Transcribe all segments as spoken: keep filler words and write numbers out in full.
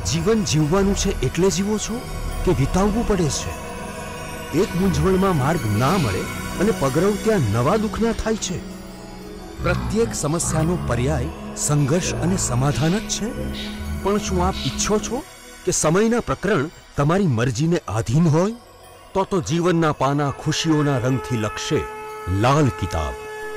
જીવન જીવવાનું છે એટલે જીવો છો કે વિતાવવું પડે છે? એક મૂંઝવણમાં માર્ગ ના મળે અને પગરવ ત્યાં નવા દુઃખના થાય છે. પ્રત્યેક સમસ્યાનો પર્યાય સંઘર્ષ અને સમાધાન જ છે. પણ શું આપ ઈચ્છો છો કે સમયના પ્રકરણ તમારી મરજીને આધીન હોય? તો તો જીવનના પાના ખુશીઓના રંગથી લખશે લાલ કિતાબ.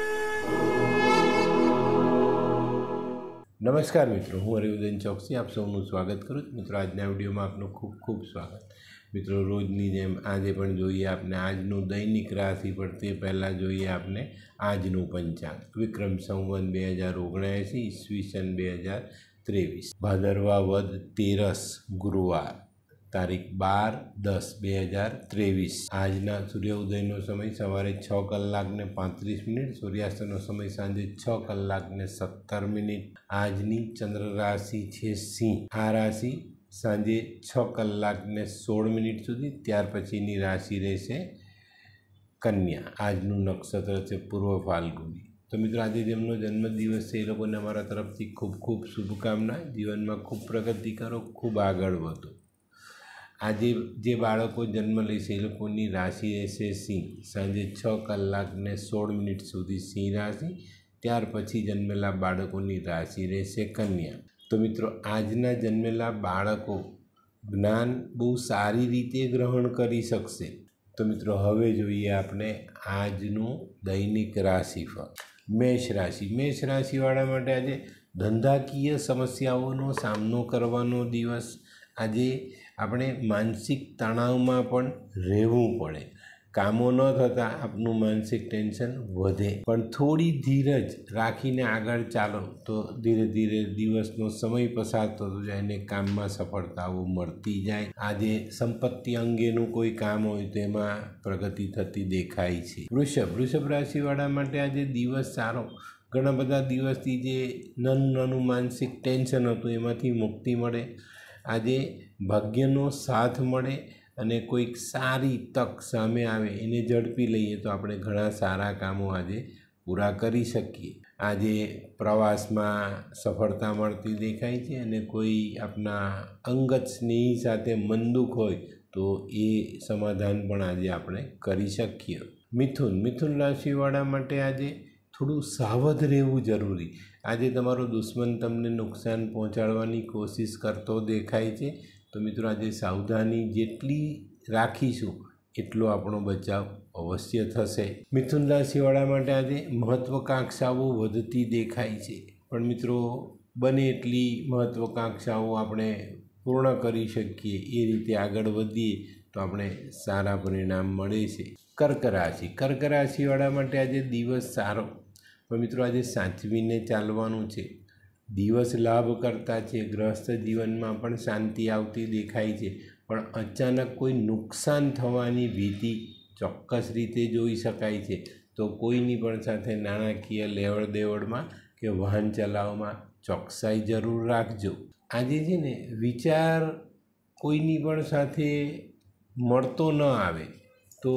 નમસ્કાર મિત્રો, હું હરિવર્ધન ચોકસી આપ સૌનું સ્વાગત કરું છું. મિત્રો, આજના વિડીયોમાં આપનું ખૂબ ખૂબ સ્વાગત. મિત્રો, રોજની જેમ આજે પણ જોઈએ આપને આજનું દૈનિક રાશિ, પણ તે પહેલાં જોઈએ આપને આજનું પંચાંગ. વિક્રમ સંવત બે હજાર ઓગણએંસી ઈસવીસન બે હજાર ત્રેવીસ, ભાદરવા વદ તેરસ, ગુરુવાર, તારીખ બાર દસ બે હજાર ત્રેવીસ. આજના સૂર્ય ઉદયનો સમય સવારે છ કલાક ને પાંત્રીસ મિનિટ, સૂર્યાસ્તનો સમય સાંજે છ કલાક ને સત્તર મિનિટ. આજની ચંદ્ર રાશિ છે સિંહ. આ રાશિ સાંજે છ કલાક ને સોળ મિનિટ સુધી, ત્યાર પછીની રાશિ રહેશે કન્યા. આજનું નક્ષત્ર છે પૂર્વ ફાલ્ગુની. તો મિત્રો, આજે જેમનો જન્મદિવસ છે એ લોકોને અમારા તરફથી ખૂબ ખૂબ શુભકામના. જીવનમાં ખૂબ પ્રગતિ કરો, ખૂબ આગળ વધો. આજે જે બાળકો જન્મ લેશે એ લોકોની રાશિ રહેશે સિંહ. સાંજે છ કલાક ને સોળ મિનિટ સુધી સિંહ રાશિ, ત્યાર પછી જન્મેલા બાળકોની રાશિ રહેશે કન્યા. તો મિત્રો, આજના જન્મેલા બાળકો જ્ઞાન બહુ સારી રીતે ગ્રહણ કરી શકશે. તો મિત્રો, હવે જોઈએ આપણે આજનું દૈનિક રાશિફળ. મેષ રાશિ. મેષ રાશિવાળા માટે આજે ધંધાકીય સમસ્યાઓનો સામનો કરવાનો દિવસ. આજે આપણે માનસિક તણાવમાં પણ રહેવું પડે. કામો ન થતાં આપનું માનસિક ટેન્શન વધે, પણ થોડી ધીરજ રાખીને આગળ ચાલો તો ધીરે ધીરે દિવસનો સમય પસાર થતો જાય અને કામમાં સફળતાઓ મળતી જાય. આજે સંપત્તિ અંગેનું કોઈ કામ હોય તો એમાં પ્રગતિ થતી દેખાય છે. વૃષભ. વૃષભ રાશિવાળા માટે આજે દિવસ સારો. ઘણા બધા દિવસથી જે નાનું નાનું માનસિક ટેન્શન હતું એમાંથી મુક્તિ મળે. આજે ભાગ્યનો સાથ મળે અને કોઈક સારી તક સામે આવે એને ઝડપી લઈએ તો આપણે ઘણા સારા કામો આજે પૂરા કરી શકીએ. આજે પ્રવાસમાં સફળતા મળતી દેખાય છે અને કોઈ આપણા અંગત સ્નેહી સાથે મન દુઃખ હોય તો એ સમાધાન પણ આજે આપણે કરી શકીએ. મિથુન. મિથુન રાશિવાળા માટે આજે થોડું સાવધ રહેવું જરૂરી. આજે તમારો દુશ્મન તમને નુકસાન પહોંચાડવાની કોશિશ કરતો દેખાય છે. તો મિત્રો, આજે સાવધાની જેટલી રાખીશું એટલો આપણો બચાવ અવશ્ય થશે. મિથુન રાશિવાળા માટે આજે મહત્વાકાંક્ષાઓ વધતી દેખાય છે, પણ મિત્રો બને એટલી મહત્વાકાંક્ષાઓ આપણે પૂર્ણ કરી શકીએ એ રીતે આગળ વધીએ તો આપણે સારા પરિણામ મળે છે. કર્ક રાશિ. કર્ક રાશિવાળા માટે આજે દિવસ સારો, પણ મિત્રો આજે સાચવીને ચાલવાનું છે. દિવસ લાભ કરતા છે. ગૃહસ્થ જીવનમાં પણ શાંતિ આવતી દેખાય છે, પણ અચાનક કોઈ નુકસાન થવાની ભીતિ ચોક્કસ રીતે જોઈ શકાય છે. તો કોઈની પણ સાથે નાણાકીય લેવડ દેવડમાં કે વાહન ચલાવવામાં ચોકસાઈ જરૂર રાખજો. આજે છે ને વિચાર કોઈની પણ સાથે મળતો ન આવે તો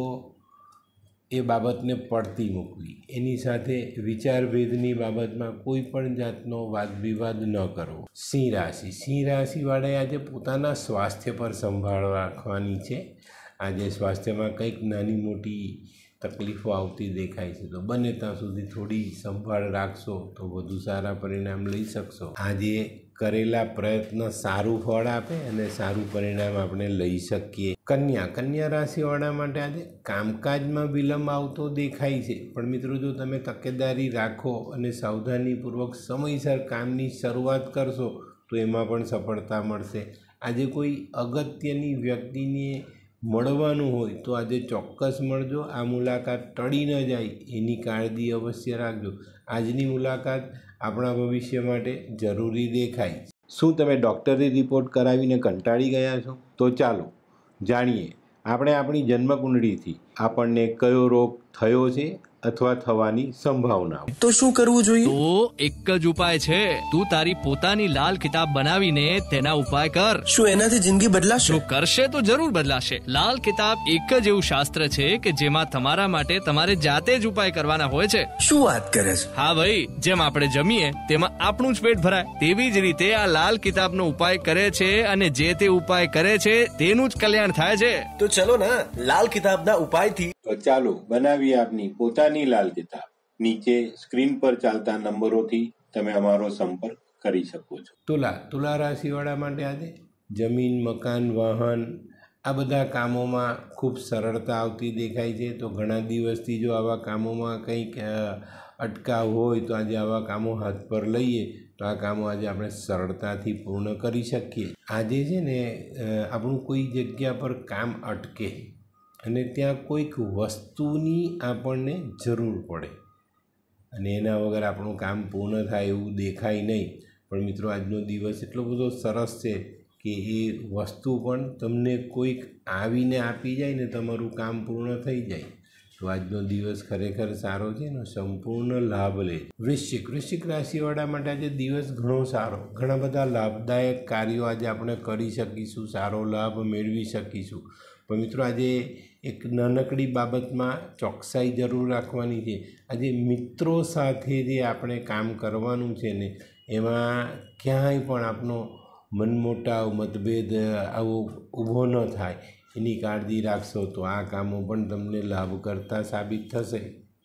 એ બાબતને પડતી મૂકવી. એની સાથે વિચારભેદની બાબતમાં કોઈ પણ જાતનો વાદ વિવાદ ન કરવો. સિંહ રાશિ. સિંહ રાશિવાળાએ આજે પોતાના સ્વાસ્થ્ય પર સંભાળ રાખવાની છે. આજે સ્વાસ્થ્યમાં કંઈક નાની મોટી તકલીફો આવતી દેખાય છે, તો બને ત્યાં સુધી થોડી સંભાળ રાખશો તો વધુ સારા પરિણામ લઈ શકશો. આજે કરેલા પ્રયત્ન સારું ફળ આપે અને સારું પરિણામ આપણે લઈ શકીએ. કન્યા. કન્યા રાશિવાળા માટે આજે કામકાજમાં વિલંબ આવતો દેખાય છે, પણ મિત્રો જો તમે તકેદારી રાખો અને સાવધાનીપૂર્વક સમયસર કામની શરૂઆત કરશો તો એમાં પણ સફળતા મળશે. આજે કોઈ અગત્યની વ્યક્તિને મળવાનું હોય તો આજે ચોક્કસ મળજો. આ મુલાકાત ટળી ન જાય એની કાળજી અવશ્ય રાખજો. આજની મુલાકાત આપણા ભવિષ્ય માટે જરૂરી દેખાય. શું તમે ડૉક્ટરી રિપોર્ટ કરાવીને કંટાળી ગયા છો? તો ચાલો જાણીએ આપણે આપણી જન્મકુંડળીથી આપણને કયો રોગ થયો છે અથવા થવાની સંભાવનાઓ। તો શું કરવું જોઈએ? તો એક જ ઉપાય છે, તું તારી પોતાની લાલ કિતાબ બનાવીને તેના ઉપાય કર। શું એનાથી જિંદગી બદલાશે? જો કરશે તો જરૂર બદલાશે। લાલ કિતાબ એક જ એવું શાસ્ત્ર છે કે જેમાં તમારા માટે તમારે જાતે જ ઉપાય કરવાના હોય છે। શું વાત કરે છે? હા ભાઈ, જેમ આપણે જમીએ તેમાં આપણું જ પેટ ભરાય, તેવી જ રીતે આ લાલ કિતાબનો ઉપાય કરે છે અને જે તે ઉપાય કરે છે તેનું જ કલ્યાણ થાય છે। તો ચલો ના, લાલ કિતાબના ઉપાયથી તો ચાલો બનાવીએ આપની પોતાની લાલ કિતાબ। નીચે સ્ક્રીન પર ચાલતા નંબરોથી તમે અમારો સંપર્ક કરી શકો છો। તુલા તુલા રાશિવાળા માટે આજે જમીન, મકાન, વાહન આ બધા કામોમાં ખૂબ સરળતા આવતી દેખાય છે। તો ઘણા દિવસથી જો આવા કામોમાં કંઈક અટકાવ હોય તો આજે આવા કામો હાથ પર લઈએ તો આ કામો આજે આપણે સરળતાથી પૂર્ણ કરી શકીએ। આજે છે ને આપણું કોઈ જગ્યા પર કામ અટકે અને ત્યાં કોઈક વસ્તુની આપણને જરૂર પડે અને એના વગર આપણું કામ પૂર્ણ થાય એવું દેખાય નહીં, પણ મિત્રો આજનો દિવસ એટલો બધો સરસ છે કે એ વસ્તુ પણ તમને કોઈક આવીને આપી જાય ને તમારું કામ પૂર્ણ થઈ જાય। તો આજનો દિવસ ખરેખર સારો છે ને સંપૂર્ણ લાભ લે। વૃશ્ચિક વૃશ્ચિક રાશિવાળા માટે આજે દિવસ ઘણો સારો, ઘણા બધા લાભદાયક કાર્યો આજે આપણે કરી શકીશું, સારો લાભ મેળવી શકીશું। પણ મિત્રો આજે એક નાનકડી બાબતમાં ચોકસાઈ જરૂર રાખવાની છે। આજે મિત્રો સાથે જે આપણે કામ કરવાનું છે ને એમાં ક્યાંય પણ આપણો મનમોટાવ, મતભેદ આવો ઊભો ન થાય એની કાળજી રાખશો તો આ કામો પણ તમને લાભ કરતા સાબિત થશે।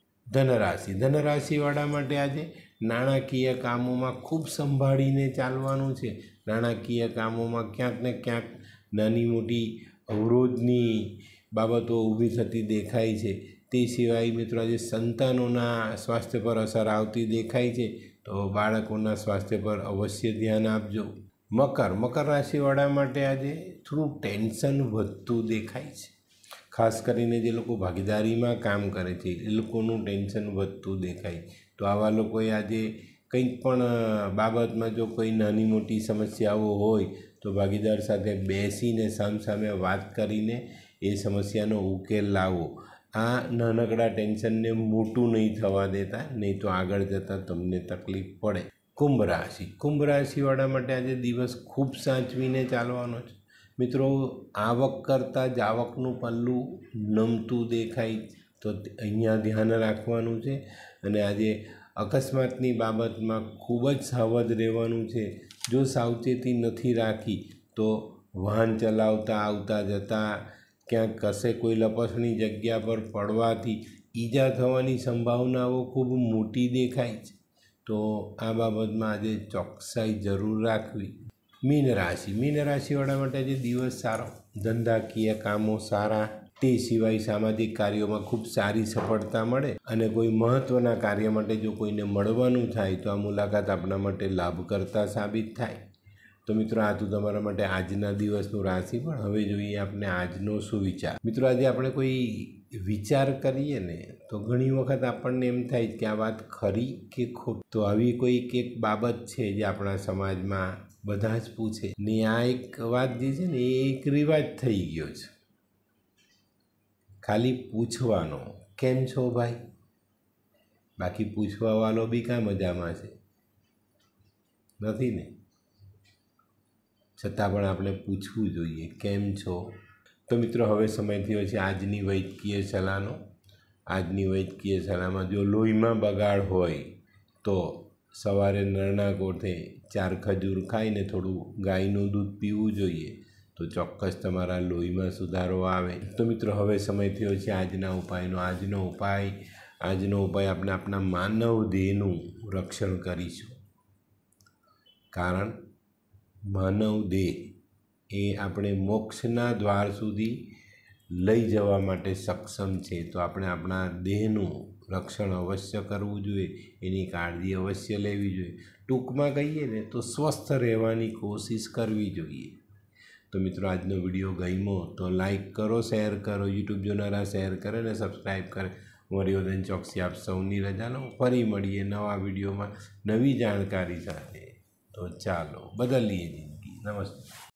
ધનરાશિ ધનરાશિવાળા માટે આજે નાણાકીય કામોમાં ખૂબ સંભાળીને ચાલવાનું છે। નાણાકીય કામોમાં ક્યાંક ને ક્યાંક નાની મોટી અવરોધની બાબતો ઊભી થતી દેખાય છે। તે સિવાય મિત્રો આજે સંતાનોના સ્વાસ્થ્ય પર અસર આવતી દેખાય છે, તો બાળકોના સ્વાસ્થ્ય પર અવશ્ય ધ્યાન આપજો। મકર મકર રાશિવાળા માટે આજે થોડું ટેન્શન વધતું દેખાય છે, ખાસ કરીને જે લોકો ભાગીદારીમાં કામ કરે છે એ લોકોનું ટેન્શન વધતું દેખાય। તો આવા લોકોએ આજે કંઈક પણ બાબતમાં જો કોઈ નાની મોટી સમસ્યાઓ હોય તો ભાગીદાર સાથે બેસીને સામસામે વાત કરીને એ સમસ્યાનો ઉકેલ લાવો। આ નાનકડા ટેન્શનને મોટું નહીં થવા દેતા, નહીં તો આગળ જતાં તમને તકલીફ પડે। કુંભ રાશિ કુંભ રાશિવાળા માટે આજે દિવસ ખૂબ સાચવીને ચાલવાનો છે। મિત્રો આવક કરતાં જ આવકનું પલ્લું નમતું દેખાય તો અહીંયા ધ્યાન રાખવાનું છે અને આજે અકસ્માતની બાબતમાં ખૂબ જ સાવધ રહેવાનું છે। જો સાવચેતી નથી રાખી તો વાહન ચલાવતા આવતા જતાં ક્યાંક કશે કોઈ લપસણી જગ્યા પર પડવાથી ઈજા થવાની સંભાવનાઓ ખૂબ મોટી દેખાય છે, તો આ બાબતમાં આજે ચોકસાઈ જરૂર રાખવી। મીન રાશિ મીન રાશિવાળા માટે આજે દિવસ સારો, ધંધાકીય કામો સારા, તે સિવાય સામાજિક કાર્યોમાં ખૂબ સારી સફળતા મળે અને કોઈ મહત્ત્વના કાર્ય માટે જો કોઈને મળવાનું થાય તો આ મુલાકાત આપણા માટે લાભ કરતા સાબિત થાય। તો મિત્રો આ તો તમારા માટે આજના દિવસનું રાશિ, પણ હવે જોઈએ આપણે આજનો સુવિચાર। મિત્રો આજે આપણે કોઈ વિચાર કરીએ ને તો ઘણી વખત આપણને એમ થાય કે આ વાત ખરી કે ખોટી। તો આવી કોઈક એક બાબત છે જે આપણા સમાજમાં બધા જ પૂછે ને આ એક વાત જે છે ને એ એક રિવાજ થઈ ગયો છે, ખાલી પૂછવાનો કેમ છો ભાઈ, બાકી પૂછવાવાળો બી કાં મજામાં છે નથી ને, છતાં પણ આપણે પૂછવું જોઈએ કેમ છો। તો મિત્રો હવે સમય થયો છે આજની વૈદ્યકીય સલાહનો। આજની વૈદ્યકીય સલાહમાં જો લોહીમાં બગાડ હોય તો સવારે નરણા કોઠે ચાર ખજૂર ખાઈને થોડું ગાયનું દૂધ પીવું જોઈએ, તો ચોક્કસ તમારા લોહીમાં સુધારો આવે। તો મિત્રો હવે સમય થયો છે આજના ઉપાયનો। આજનો ઉપાય આજનો ઉપાય આપણે આપણા માનવ દેહનું રક્ષણ કરીશું, કારણ માનવ દેહ એ આપણે મોક્ષના દ્વાર સુધી લઈ જવા માટે સક્ષમ છે। તો આપણે આપણા દેહનું રક્ષણ અવશ્ય કરવું જોઈએ, એની કાળજી અવશ્ય લેવી જોઈએ। ટૂંકમાં કહીએ ને તો સ્વસ્થ રહેવાની કોશિશ કરવી જોઈએ। તો મિત્રો આજનો વિડીયો ગમ્યો તો લાઈક કરો, શેર કરો, યુટ્યુબ જોનારા શેર કરે અને સબસ્ક્રાઈબ કરે। મરિયોદન ચોકસી આપ સૌની રજા લો, ફરી મળીએ નવા વિડીયોમાં નવી જાણકારી સાથે। તો ચાલો બદલીએ જિંદગી। નમસ્તે।